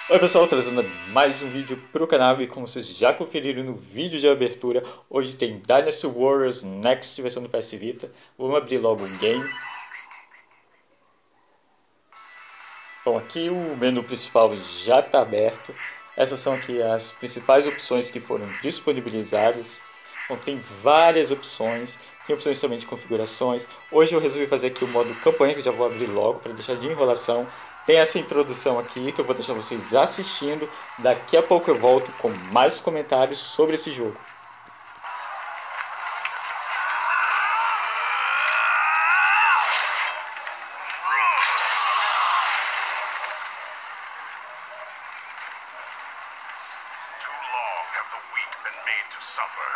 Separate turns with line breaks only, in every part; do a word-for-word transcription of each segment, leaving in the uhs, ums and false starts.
Oi pessoal, trazendo mais um vídeo para o canal e como vocês já conferiram no vídeo de abertura, hoje tem Dynasty Warriors Next versão do P S Vita. Vamos abrir logo o game. Bom, aqui o menu principal já está aberto. Essas são aqui as principais opções que foram disponibilizadas. Bom, tem várias opções, tem opções também de configurações. Hoje eu resolvi fazer aqui o modo campanha, que eu já vou abrir logo para deixar de enrolação. Tem essa introdução aqui que eu vou deixar vocês assistindo. Daqui a pouco eu volto com mais comentários sobre esse jogo.
Too long have the weak been made to suffer.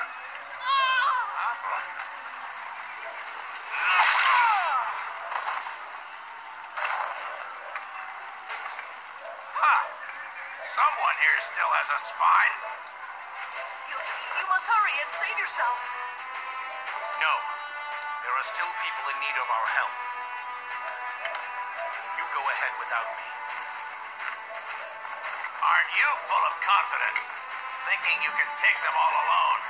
Huh. Someone here still has a spine.
You, you must hurry and save yourself.
No, there are still people in need of our help. You go ahead without me.
Aren't you full of confidence, thinking you can take them all alone?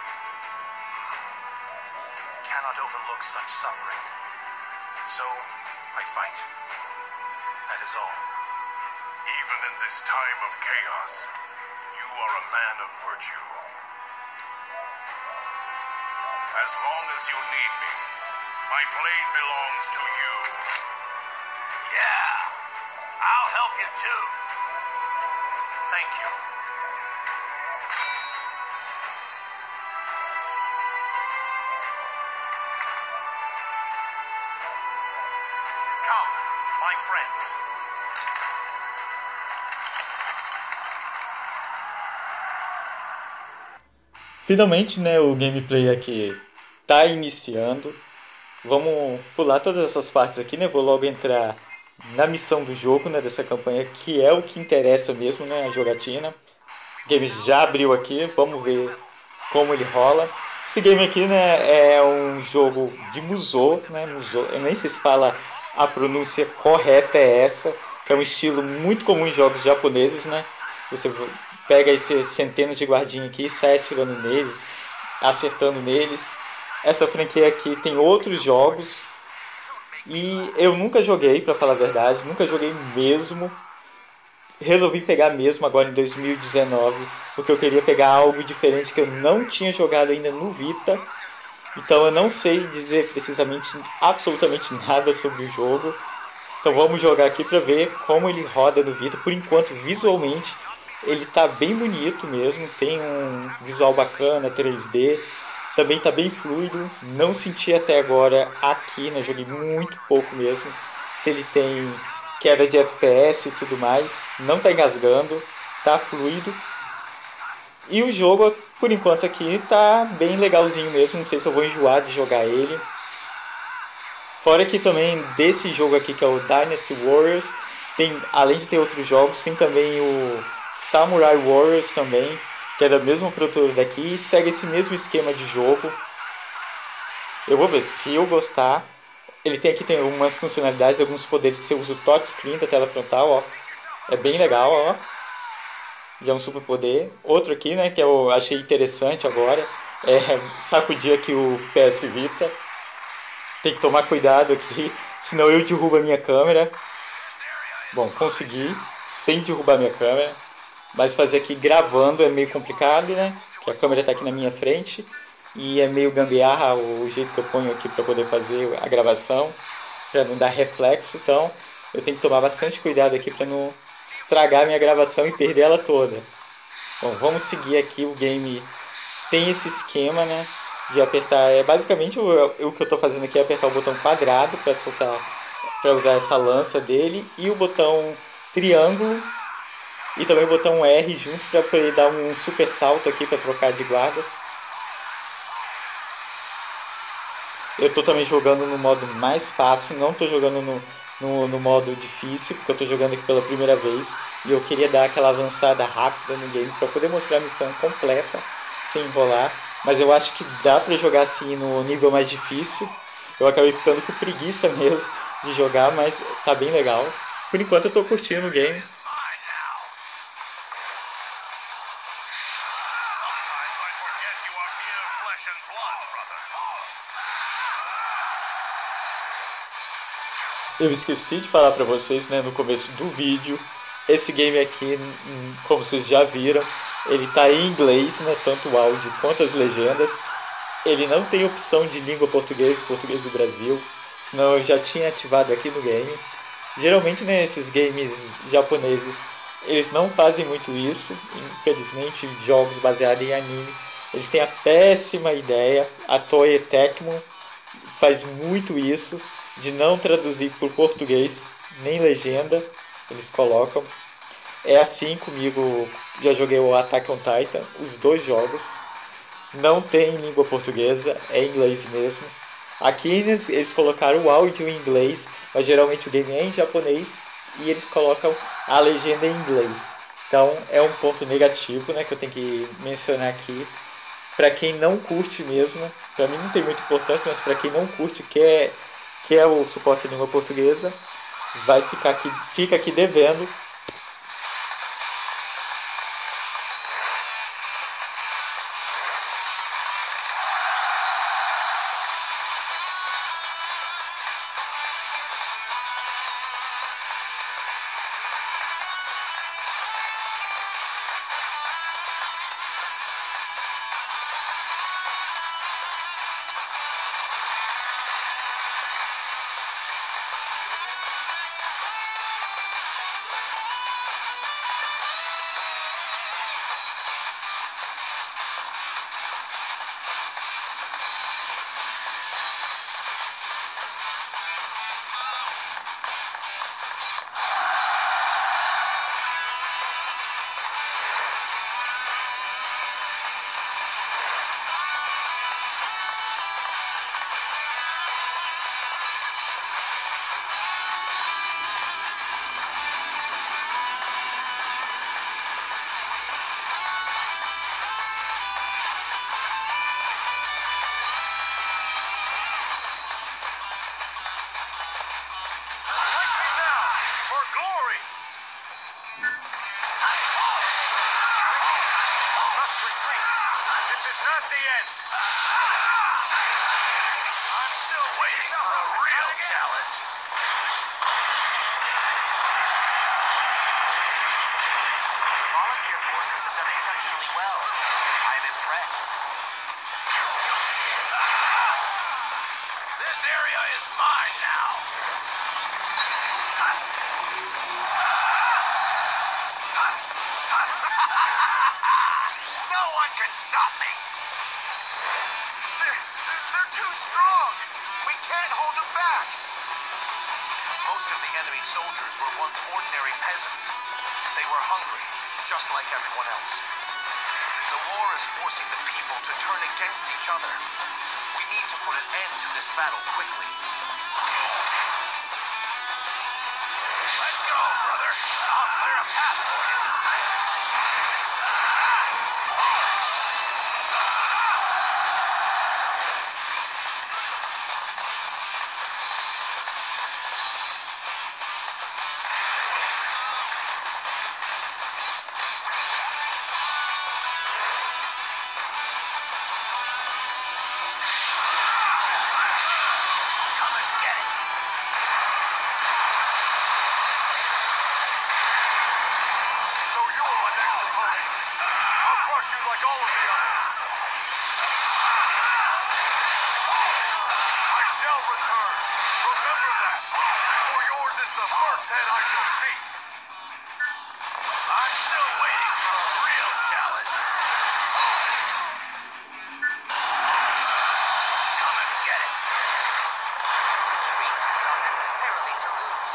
Cannot overlook such suffering. So, I fight. That is all. Even in this time of chaos, you are a man of virtue. As long as you need me, my blade belongs to you.
Yeah, I'll help you too.
Thank you. Come, my friends.
Finalmente, né, o gameplay aqui tá iniciando. Vamos pular todas essas partes aqui, né? Vou logo entrar na missão do jogo, né, dessa campanha, que é o que interessa mesmo, né, a jogatina. O game já abriu aqui, vamos ver como ele rola. Esse game aqui, né, é um jogo de Musou, né, Musou. Eu nem sei se fala a pronúncia correta é essa, que é um estilo muito comum em jogos japoneses, né? Você pega esses centenas de guardinhas aqui e sai atirando neles, acertando neles. Essa franquia aqui tem outros jogos e eu nunca joguei, para falar a verdade, nunca joguei mesmo. Resolvi pegar mesmo agora em dois mil e dezenove, porque eu queria pegar algo diferente que eu não tinha jogado ainda no Vita. Então eu não sei dizer precisamente absolutamente nada sobre o jogo. Então vamos jogar aqui para ver como ele roda no Vita. Por enquanto, visualmente, ele tá bem bonito mesmo. Tem um visual bacana, três D. Também tá bem fluido. Não senti até agora aqui, né? Joguei muito pouco mesmo. Se ele tem queda de F P S e tudo mais. Não tá engasgando. Tá fluido. E o jogo, por enquanto aqui, tá bem legalzinho mesmo. Não sei se eu vou enjoar de jogar ele. Fora que também desse jogo aqui, que é o Dynasty Warriors, tem, além de ter outros jogos, tem também o Samurai Warriors também, que é da mesma produtora daqui, e segue esse mesmo esquema de jogo. Eu vou ver se eu gostar. Ele tem aqui tem algumas funcionalidades, alguns poderes que você usa o touchscreen da tela frontal, ó. É bem legal, ó. Já é um super poder. Outro aqui, né, que eu achei interessante agora, é sacudir aqui o P S Vita. Tem que tomar cuidado aqui, senão eu derrubo a minha câmera. Bom, consegui, sem derrubar a minha câmera. Mas fazer aqui gravando é meio complicado, né? Porque a câmera está aqui na minha frente. E é meio gambiarra o jeito que eu ponho aqui para poder fazer a gravação, para não dar reflexo. Então eu tenho que tomar bastante cuidado aqui para não estragar a minha gravação e perder ela toda. Bom, vamos seguir aqui. O game tem esse esquema, né, de apertar. É basicamente o, o que eu estou fazendo aqui é apertar o botão quadrado para soltar, para usar essa lança dele, e o botão triângulo e também o botão R junto para poder dar um super salto aqui para trocar de guardas. Eu estou também jogando no modo mais fácil, não estou jogando no, no, no modo difícil, porque eu estou jogando aqui pela primeira vez e eu queria dar aquela avançada rápida no game para poder mostrar a missão completa sem enrolar. Mas eu acho que dá para jogar assim no nível mais difícil. Eu acabei ficando com preguiça mesmo de jogar, mas tá bem legal. Por enquanto eu tô curtindo o game. Eu esqueci de falar pra vocês, né, no começo do vídeo. Esse game aqui, como vocês já viram, ele tá em inglês, né, tanto o áudio quanto as legendas. Ele não tem opção de língua português, português do Brasil, senão eu já tinha ativado aqui no game. Geralmente, né, esses games japoneses, eles não fazem muito isso. Infelizmente, jogos baseados em anime, eles têm a péssima ideia. A Toei Tecmo faz muito isso, de não traduzir por português, nem legenda, eles colocam. É assim comigo, já joguei o Attack on Titan, os dois jogos. Não tem língua portuguesa, é inglês mesmo. Aqui eles, eles colocaram o áudio em inglês, mas geralmente o game é em japonês e eles colocam a legenda em inglês. Então é um ponto negativo, né, que eu tenho que mencionar aqui. Para quem não curte mesmo, para mim não tem muita importância, mas para quem não curte, quer, quer o suporte à língua portuguesa, vai ficar aqui, fica aqui devendo.
Exceptionally well. I'm impressed. This area is mine now. No one can stop me. They're, they're too strong. We can't hold them back. Most of the enemy soldiers were once ordinary peasants. They were hungry, just like everyone else. The war is forcing the people to turn against each other. We need to put an end to this battle quickly. Let's go, brother. I'll clear a path for you. Like all of the others. I shall return. Remember that. For yours is the first head I shall see. I'm still waiting for a real challenge. Come and get it.
To retreat is not necessarily to lose.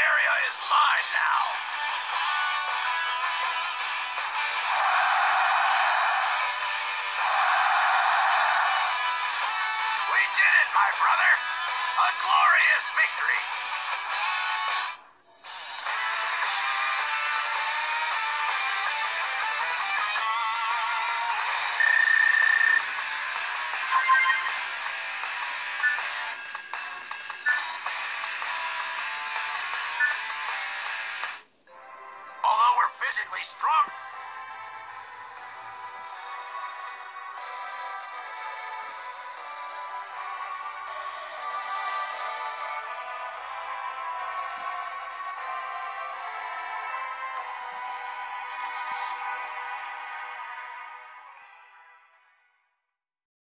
area is mine now. We did it, my brother. A glorious victory. Although we're physically strong...